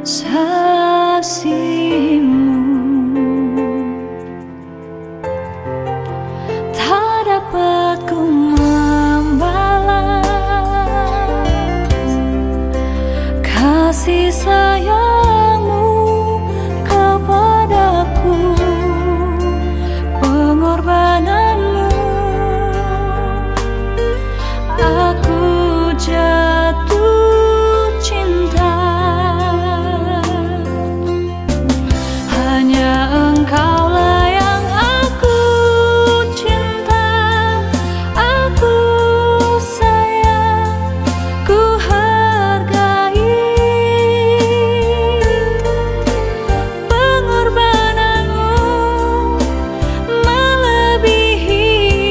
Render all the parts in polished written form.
saksimu. Tak dapat ku membalas kasih sayangmu kepadaku, pengorbananmu. Aku jatuh cinta, hanya Engkaulah yang aku cinta, aku sayang, ku hargai. Pengorbananmu melebihi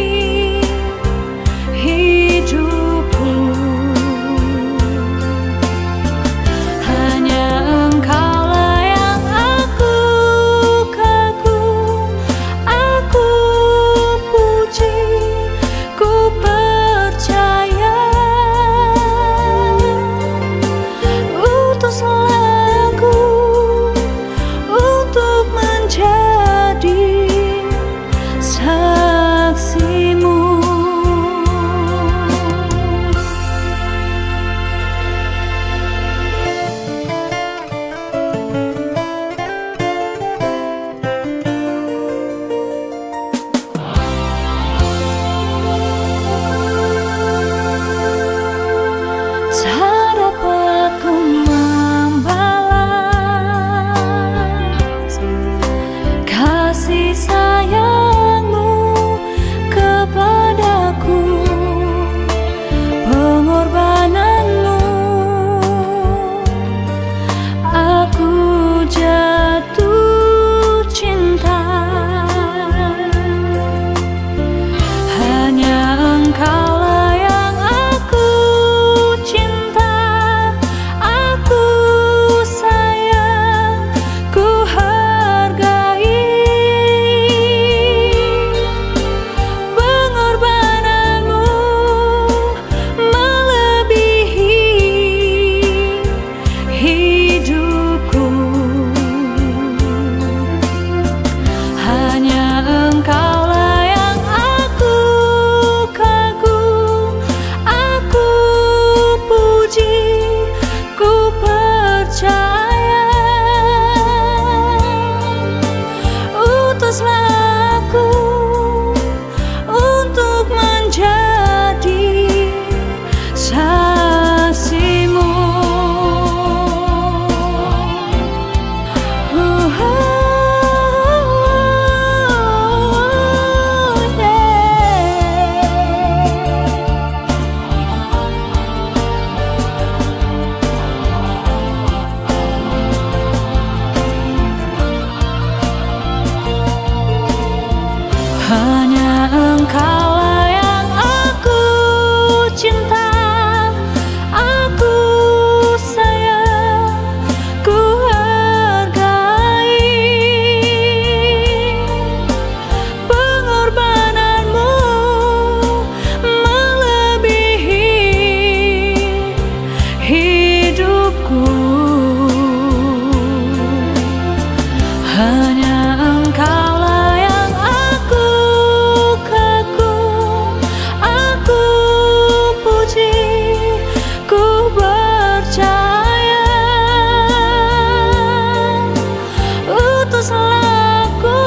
hidupku. Hanya Engkaulah yang aku kagum, aku puji, ku percaya. Utuslah aku untuk menjadi saksimu. Tak dapat ku membalas kasih sayangmu kepadaku, pengorbananmu. Aku jatuh cinta, hanya Engkaulah yang aku cinta, aku sayang, ku hargai. Pengorbananmu melebihi hidupku. Hanya Engkaulah yang aku kagum, aku puji, ku percaya. Utuslah aku untuk menjadi saksimu. Hanya Engkaulah yang aku cinta, aku sayang, ku hargai. Pengorbananmu melebihi hidupku. Hanya Engkaulah yang aku kagum, aku puji, ku percaya. Utuslah aku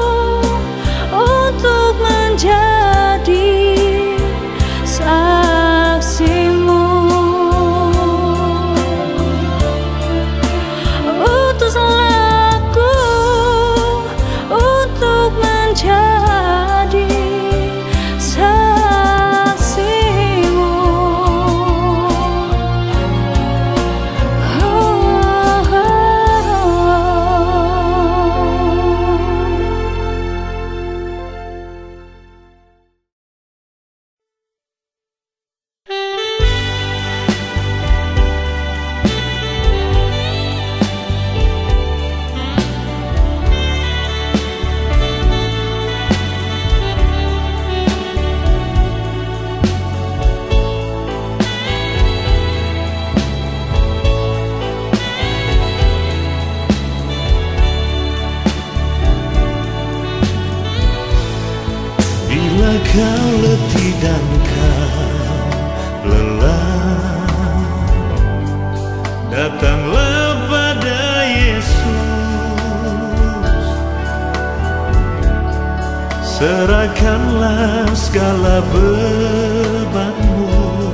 untuk menjadi saksimu. sedang kau lelah, datanglah pada Yesus, serahkanlah segala bebanmu.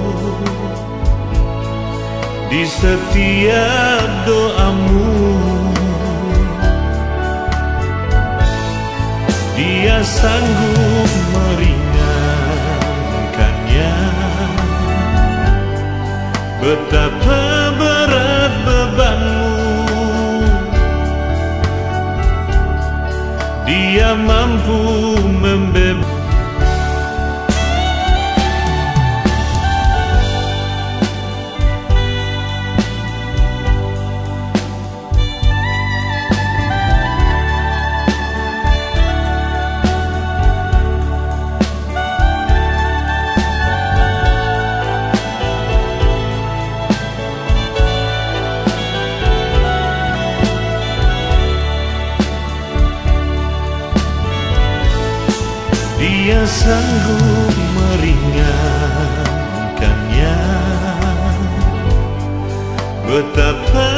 Di setiap doamu Dia sanggup meringankannya. Betapa berat bebanmu, Dia mampu membebaskan. Dia sanggup meringankannya. Betapa